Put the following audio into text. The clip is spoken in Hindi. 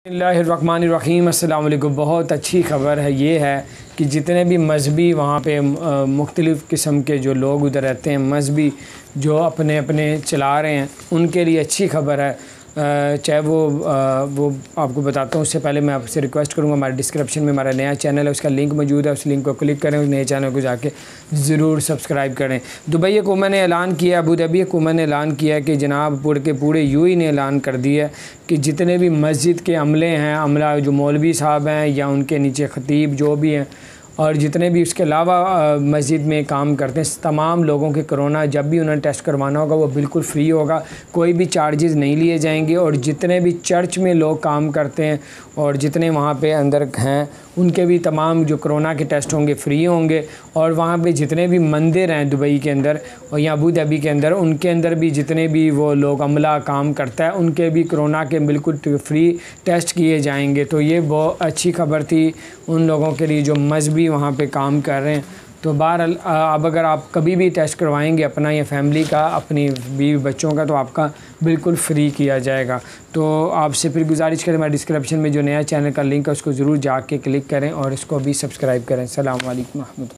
बिस्मिल्लाहिर्रहमानिर्रहीम। अस्सलाम वालेकुम। बहुत अच्छी ख़बर है, ये है कि जितने भी मज़हबी वहाँ पे मुख्तलिफ़ किस्म के जो लोग उधर रहते हैं, मज़हबी जो अपने अपने चला रहे हैं, उनके लिए अच्छी ख़बर है। चाहे वो आपको बताता हूँ, उससे पहले मैं आपसे रिक्वेस्ट करूँगा, हमारे डिस्क्रिप्शन में हमारा नया चैनल है, उसका लिंक मौजूद है। उस लिंक को क्लिक करें, उस नए चैनल को जाके ज़रूर सब्सक्राइब करें। दुबई हुकूमत ने ऐलान किया, अबू धाबी हुकूमत ने ऐलान किया कि जनाब पूरे यूएई ने ऐलान कर दिया है कि जितने भी मस्जिद के अमले हैं, अमला जो मौलवी साहब हैं या उनके नीचे ख़तीब जो भी हैं, और जितने भी उसके अलावा मस्जिद में काम करते हैं, तमाम लोगों के कोरोना जब भी उन्हें टेस्ट करवाना होगा वो बिल्कुल फ्री होगा, कोई भी चार्जेस नहीं लिए जाएंगे। और जितने भी चर्च में लोग काम करते हैं और जितने वहाँ पे अंदर हैं, उनके भी तमाम जो कोरोना के टेस्ट होंगे फ्री होंगे। और वहाँ पे जितने भी मंदिर हैं दुबई के अंदर और या अबू धाबी के अंदर, उनके अंदर भी जितने भी वो लोग अमला काम करता है, उनके भी कोरोना के बिल्कुल फ्री टेस्ट किए जाएंगे। तो ये बहुत अच्छी खबर थी उन लोगों के लिए जो मज़हबी वहाँ पे काम कर रहे हैं। तो बहरहाल अब अगर आप कभी भी टेस्ट करवाएंगे अपना या फैमिली का, अपनी बीवी बच्चों का, तो आपका बिल्कुल फ्री किया जाएगा। तो आपसे फिर गुजारिश करें, हमारे डिस्क्रिप्शन में जो नया चैनल का लिंक है उसको ज़रूर जाके क्लिक करें और इसको भी सब्सक्राइब करें। अस्सलाम वालेकुम।